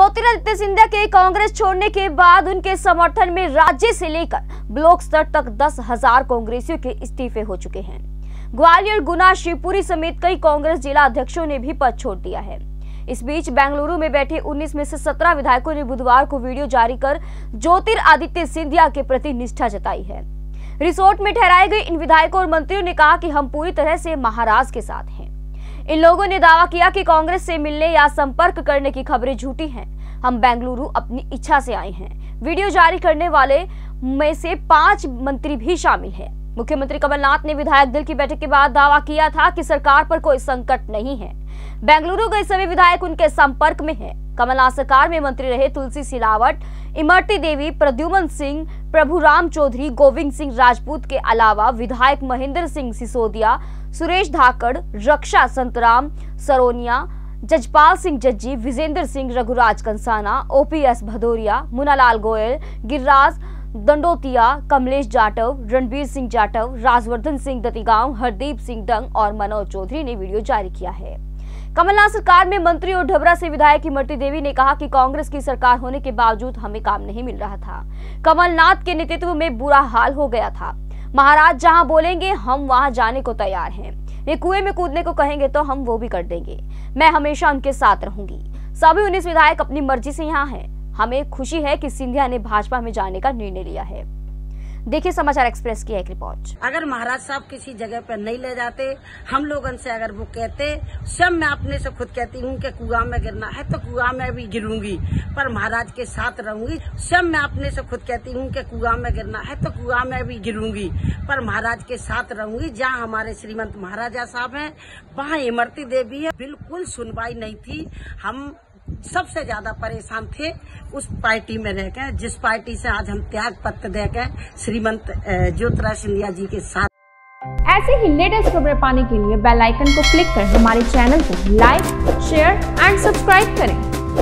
ज्योतिरादित्य सिंधिया के कांग्रेस छोड़ने के बाद उनके समर्थन में राज्य से लेकर ब्लॉक स्तर तक 10,000 कांग्रेसियों के इस्तीफे हो चुके हैं। ग्वालियर, गुना, शिवपुरी समेत कई कांग्रेस जिला अध्यक्षों ने भी पद छोड़ दिया है। इस बीच बेंगलुरु में बैठे 19 में से 17 विधायकों ने बुधवार को वीडियो जारी कर ज्योतिरादित्य सिंधिया के प्रति निष्ठा जताई है। रिसोर्ट में ठहराए गए इन विधायकों और मंत्रियों ने कहा कि हम पूरी तरह से महाराज के साथ हैं। इन लोगों ने दावा किया कि कांग्रेस से मिलने या संपर्क करने की खबरें झूठी हैं। हम बेंगलुरु अपनी इच्छा से आए हैं। वीडियो जारी करने वाले में से 5 मंत्री भी शामिल हैं। मुख्यमंत्री कमलनाथ ने विधायक दल की बैठक के बाद दावा किया था कि सरकार पर कोई संकट नहीं है। बेंगलुरु गए सभी विधायक उनके संपर्क में हैं। कमलनाथ सरकार में मंत्री रहे तुलसी सिलावट, इमरती देवी, प्रद्युमन सिंह, प्रभुराम चौधरी, गोविंद सिंह राजपूत के अलावा विधायक महेंद्र सिंह सिसोदिया, सुरेश धाकड़, रक्षा संतराम, सरोनिया, जजपाल सिंह जज्जी, विजेंद्र सिंह, रघुराज कंसाना, ओपीएस भदौरिया, मुनालाल गोयल, गिरिराज दंडोतिया, कमलेश जाटव, रणबीर सिंह जाटव, राजवर्धन सिंह दतिगांव, हरदीप सिंह डंग और मनोज चौधरी ने वीडियो जारी किया है। कमलनाथ सरकार में मंत्री और ढबरा से विधायक इमरती देवी ने कहा कि कांग्रेस की सरकार होने के बावजूद हमें काम नहीं मिल रहा था। कमलनाथ के नेतृत्व में बुरा हाल हो गया था। महाराज जहां बोलेंगे हम वहां जाने को तैयार हैं। वे कुएं में कूदने को कहेंगे तो हम वो भी कर देंगे। मैं हमेशा उनके साथ रहूंगी। सभी 19 विधायक अपनी मर्जी से यहाँ हैं। हमें खुशी है कि सिंधिया ने भाजपा में जाने का निर्णय लिया है। देखिए समाचार एक्सप्रेस की एक रिपोर्ट। अगर महाराज साहब किसी जगह पर नहीं ले जाते, हम लोगों से अगर वो कहते, सब मैं अपने से खुद कहती हूँ कि कुआं में गिरना है तो कुआं में भी गिरूंगी, पर महाराज के साथ रहूंगी। सब मैं अपने से खुद कहती हूँ कि कुआं में गिरना है तो कुआं में भी गिरूंगी, पर महाराज के साथ रहूंगी। जहाँ हमारे श्रीमंत महाराजा साहब हैं, वहाँ इमरती देवी है। बिल्कुल सुनवाई नहीं थी। हम सबसे ज्यादा परेशान थे उस पार्टी में रहकर, जिस पार्टी से आज हम त्याग पत्र देकर श्रीमंत ज्योतिरादित्य सिंधिया जी के साथ। ऐसे ही लेटेस्ट खबरें पाने के लिए बेल आइकन को क्लिक कर हमारे चैनल को लाइक, शेयर एंड सब्सक्राइब करें।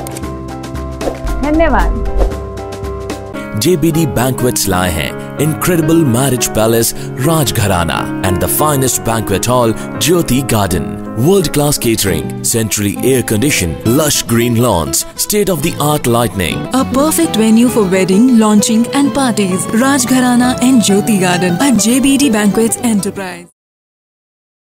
धन्यवाद। JBD Banquets लाए हैं incredible marriage palace Rajgharana and the finest banquet hall Jyoti Garden. World-class catering, centrally air-conditioned, lush green lawns, state-of-the-art lighting. A perfect venue for wedding, launching and parties. Rajgharana and Jyoti Garden at JBD Banquets Enterprise.